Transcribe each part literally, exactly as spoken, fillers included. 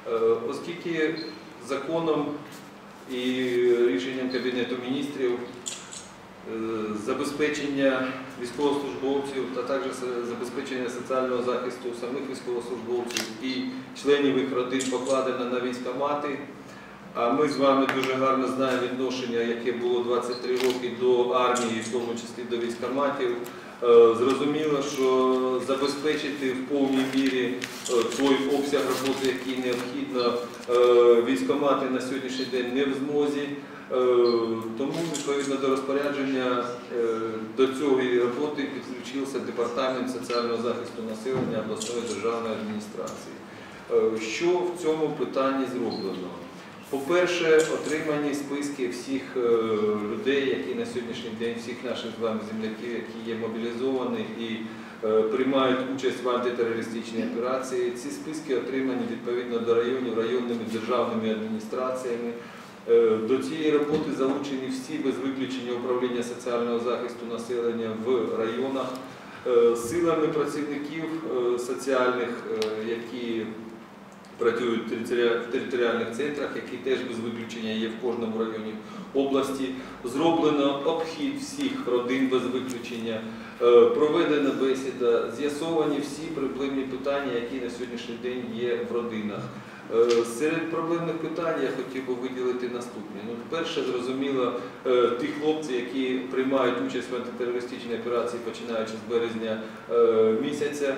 Оскільки законом і рішенням Кабінету міністрів забезпечення військовослужбовців та також забезпечення соціального захисту самих військовослужбовців і членів їх родин покладено на військкомати. А ми з вами дуже гарно знаємо відношення, яке було двадцять три роки до армії, в тому числі до військкоматів. Зрозуміло, що забезпечити в повній мірі той обсяг роботи, який необхідно, військкомати на сьогоднішній день не в змозі. Тому, відповідно до розпорядження, до цієї роботи підключився Департамент соціального захисту населення обласної державної адміністрації. Що в цьому питанні зроблено? По-перше, отримані списки всіх людей, які на сьогоднішній день, всіх наших з вами земляків, які є мобілізовані і приймають участь в антитерористичній операції. Ці списки отримані відповідно до районів, районними державними адміністраціями. До цієї роботи залучені всі, без виключення, управління соціального захисту населення в районах, силами працівників соціальних, які працюють в територіальних центрах, які теж без виключення є в кожному районі області. Зроблено обхід всіх родин без виключення, проведена бесіда, з'ясовані всі проблемні питання, які на сьогоднішній день є в родинах. Серед проблемних питань я хотів би виділити наступні. Ну, перше, зрозуміло, ті хлопці, які приймають участь в антитерористичній операції, починаючи з березня місяця,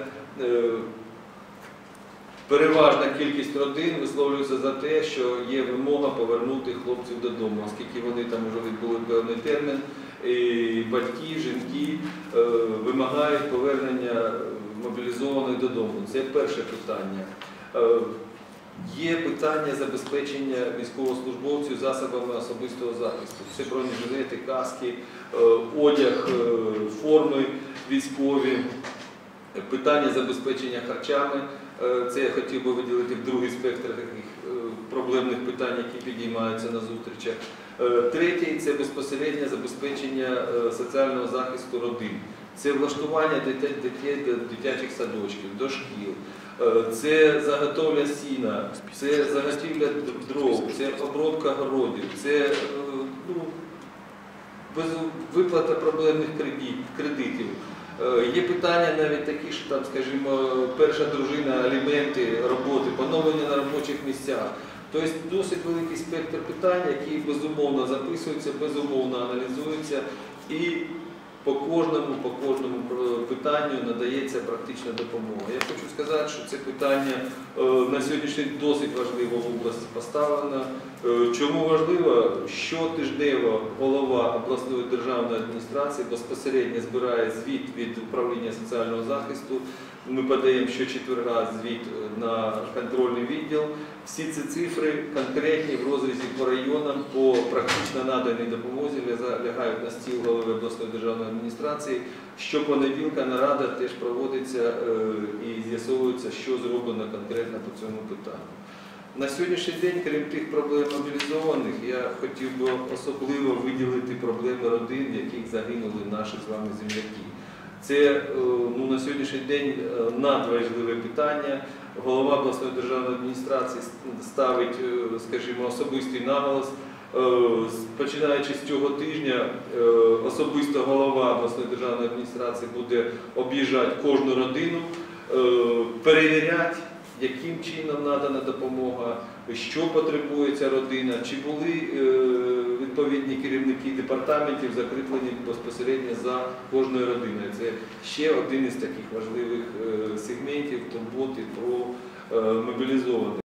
переважна кількість родин висловлюється за те, що є вимога повернути хлопців додому, оскільки вони там вже відбули певний термін, і батьки, жінки вимагають повернення мобілізованих додому. Це перше питання. Є питання забезпечення військовослужбовців засобами особистого захисту. Це бронежилети, каски, одяг, форми військові, питання забезпечення харчами. Це я хотів би виділити в другий спектр таких проблемних питань, які підіймаються на зустрічах. Третє – це безпосереднє забезпечення соціального захисту родин. Це влаштування дітей до дитячих садочків, до шкіл. Це заготовля сіна, це заготівля дров, це обробка городів, це ну, виплата проблемних кредитів. Є питання навіть такі, що там, скажімо, перша дружина, аліменти, роботи, поновлення на робочих місцях. Тобто досить великий спектр питань, які безумовно записуються, безумовно аналізуються і по кожному, по кожному питанню надається практична допомога. Я хочу сказати, що це питання на сьогоднішній день досить важливо в області поставлено. Чому важливо? Щотижнево голова обласної державної адміністрації безпосередньо збирає звіт від управління соціального захисту. Ми подаємо щочетверга звіт на контрольний відділ. Всі ці цифри конкретні в розрізі по районам, по практично наданій допомозі лягають на стіл голови обласної державної адміністрації. Щопонеділка нарада теж проводиться і з'ясовується, що зроблено конкретно по цьому питанню. На сьогоднішній день, крім тих проблем мобілізованих, я хотів би особливо виділити проблеми родин, в яких загинули наші з вами земляки. Це ну, на сьогоднішній день надважливе питання. Голова обласної державної адміністрації ставить, скажімо, особистий наголос. Починаючи з цього тижня, особисто голова обласної державної адміністрації буде об'їжджати кожну родину, перевіряти, яким чином надана допомога, що потребує ця родина, чи були відповідні керівники департаментів закріплені безпосередньо за кожною родиною. Це ще один із таких важливих сегментів турботи про мобілізованих.